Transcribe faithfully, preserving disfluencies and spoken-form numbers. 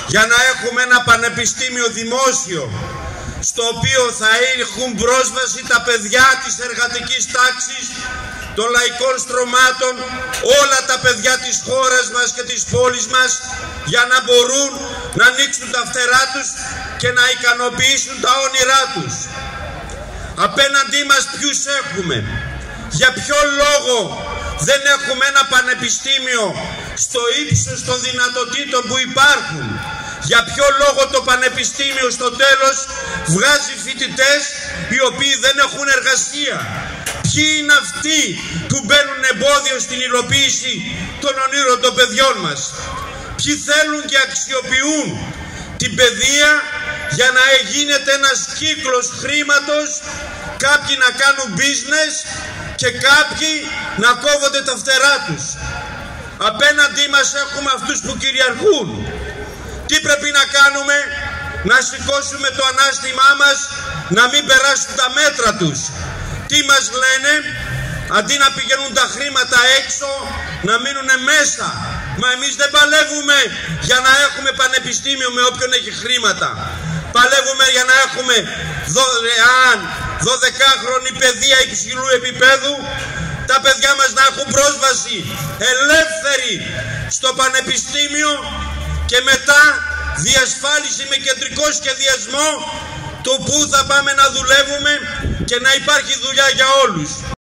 για να έχουμε ένα πανεπιστήμιο δημόσιο στο οποίο θα έχουν πρόσβαση τα παιδιά της εργατικής τάξης, των λαϊκών στρωμάτων, όλα τα παιδιά της χώρας μας και της πόλης μας, για να μπορούν να ανοίξουν τα φτερά τους και να ικανοποιήσουν τα όνειρά τους. Απέναντί μας ποιους έχουμε? Για ποιο λόγο δεν έχουμε ένα πανεπιστήμιο στο ύψος των δυνατοτήτων που υπάρχουν? Για ποιο λόγο το πανεπιστήμιο στο τέλος βγάζει φοιτητές οι οποίοι δεν έχουν εργασία? Ποιοι είναι αυτοί που μπαίνουν εμπόδιο στην υλοποίηση των ονείρων των παιδιών μας? Ποιοι θέλουν και αξιοποιούν την παιδεία για να γίνεται ένας κύκλος χρήματος, κάποιοι να κάνουν business και κάποιοι να κόβονται τα φτερά τους? Απέναντί μας έχουμε αυτούς που κυριαρχούν. Τι πρέπει να κάνουμε? Να σηκώσουμε το ανάστημά μας, να μην περάσουν τα μέτρα τους. Τι μας λένε? Αντί να πηγαίνουν τα χρήματα έξω, να μείνουν μέσα. Μα εμείς δεν παλεύουμε για να έχουμε πανεπιστήμιο με όποιον έχει χρήματα. Παλεύουμε για να έχουμε δωρεάν δωδεκάχρονη παιδεία υψηλού επίπεδου, τα παιδιά μας να έχουν πρόσβαση ελεύθερη στο πανεπιστήμιο και μετά διασφάλιση με κεντρικό σχεδιασμό το που θα πάμε να δουλεύουμε και να υπάρχει δουλειά για όλους.